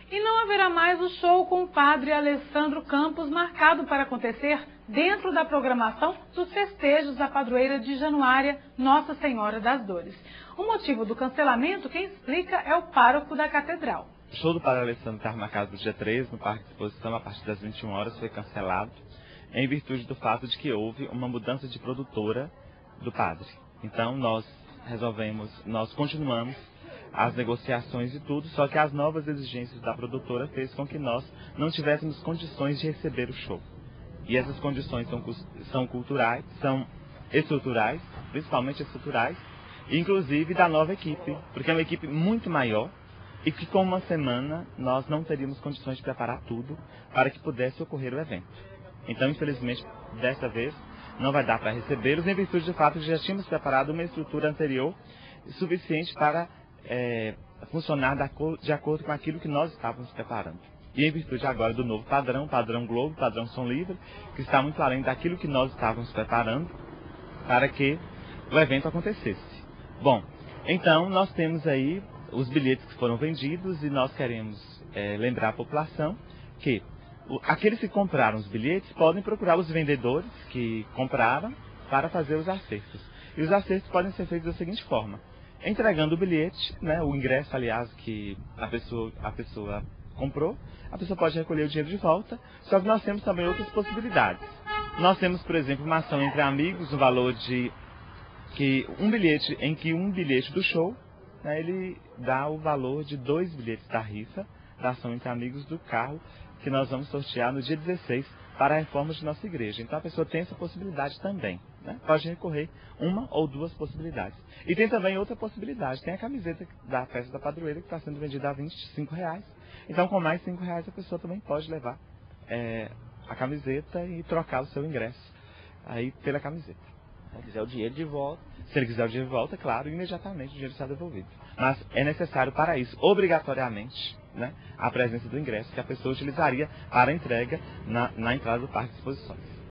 E não haverá mais o show com o padre Alessandro Campos, marcado para acontecer dentro da programação dos festejos da padroeira de Januária, Nossa Senhora das Dores. O motivo do cancelamento, quem explica, é o pároco da catedral. O show do padre Alessandro estava marcado para o dia 13, no Parque de Exposição, a partir das 21 horas, foi cancelado, em virtude do fato de que houve uma mudança de produtora do padre. Então nós continuamos as negociações e tudo, só que as novas exigências da produtora fez com que nós não tivéssemos condições de receber o show. E essas condições são culturais, são estruturais, principalmente estruturais, inclusive da nova equipe, porque é uma equipe muito maior e que com uma semana nós não teríamos condições de preparar tudo para que pudesse ocorrer o evento. Então, infelizmente, desta vez não vai dar para recebê-los, em virtude do fato de que já tínhamos preparado uma estrutura anterior suficiente para funcionar de acordo com aquilo que nós estávamos preparando. E em virtude agora do novo padrão Globo, padrão Som Livre, que está muito além daquilo que nós estávamos preparando para que o evento acontecesse. Bom, então nós temos aí os bilhetes que foram vendidos e nós queremos lembrar a população que aqueles que compraram os bilhetes podem procurar os vendedores que compraram para fazer os acertos. E os acertos podem ser feitos da seguinte forma: entregando o bilhete, né, o ingresso, aliás, que a pessoa comprou, a pessoa pode recolher o dinheiro de volta, só que nós temos também outras possibilidades. Nós temos, por exemplo, uma ação entre amigos, no valor de um bilhete do show, né, ele dá o valor de 2 bilhetes da rifa, da ação entre amigos do carro, que nós vamos sortear no dia 16 para a reforma de nossa igreja. Então a pessoa tem essa possibilidade também, né? Pode recorrer uma ou duas possibilidades. E tem também outra possibilidade, tem a camiseta da festa da padroeira que está sendo vendida a R$25. Então com mais R$5 a pessoa também pode levar a camiseta e trocar o seu ingresso aí pela camiseta. Se ele quiser o dinheiro de volta. Se ele quiser o dinheiro de volta, claro, imediatamente o dinheiro será devolvido. Mas é necessário para isso, obrigatoriamente, né, a presença do ingresso que a pessoa utilizaria para a entrega na entrada do Parque de Exposições.